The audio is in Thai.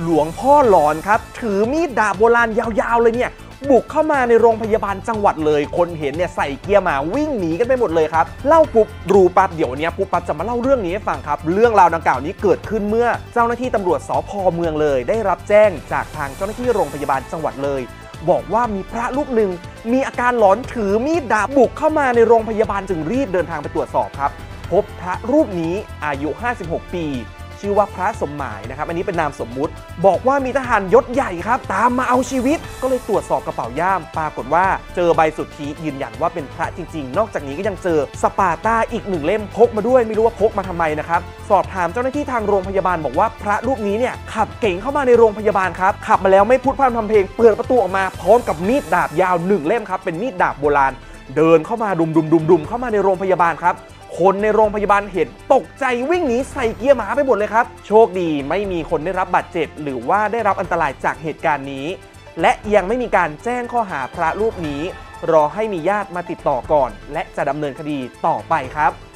หลวงพ่อหลอนครับถือมีดดาบโบราณยาวๆเลยเนี่ยบุกเข้ามาในโรงพยาบาลจังหวัดเลยคนเห็นเนี่ยใส่เกียร์หมาวิ่งหนีกันไปหมดเลยครับเล่าปุ๊บรู้ปั๊บเดี๋ยวนี้ปุ๊บปั๊บจะมาเล่าเรื่องนี้ให้ฟังครับเรื่องราวดังกล่าวนี้เกิดขึ้นเมื่อเจ้าหน้าที่ตำรวจสภ.เมืองเลยได้รับแจ้งจากทางเจ้าหน้าที่โรงพยาบาลจังหวัดเลยบอกว่ามีพระรูปหนึ่งมีอาการหลอนถือมีดดาบบุกเข้ามาในโรงพยาบาลจึงรีบเดินทางไปตรวจสอบครับพบพระรูปนี้อายุ56 ปีชื่อว่าพระสมหมายนะครับอันนี้เป็นนามสมมุติบอกว่ามีทหารยศใหญ่ครับตามมาเอาชีวิตก็เลยตรวจสอบกระเป๋าย่ามปรากฏว่าเจอใบสุทธิยืนยันว่าเป็นพระจริงๆนอกจากนี้ก็ยังเจอสปาร์ต้าอีก1 เล่มพกมาด้วยไม่รู้ว่าพกมาทำไมนะครับสอบถามเจ้าหน้าที่ทางโรงพยาบาลบอกว่าพระรูปนี้เนี่ยขับเก่งเข้ามาในโรงพยาบาลครับขับมาแล้วไม่พูดพร่ำทำเพลงเปิดประตูออกมาพร้อมกับมีดดาบยาว1 เล่มครับเป็นมีดดาบโบราณเดินเข้ามาดุมเข้ามาในโรงพยาบาลครับคนในโรงพยาบาลเห็นตกใจวิ่งหนีใส่เกียร์หมาไปหมดเลยครับโชคดีไม่มีคนได้รับบาดเจ็บหรือว่าได้รับอันตรายจากเหตุการณ์นี้และยังไม่มีการแจ้งข้อหาพระรูปนี้รอให้มีญาติมาติดต่อก่อนและจะดำเนินคดีต่อไปครับ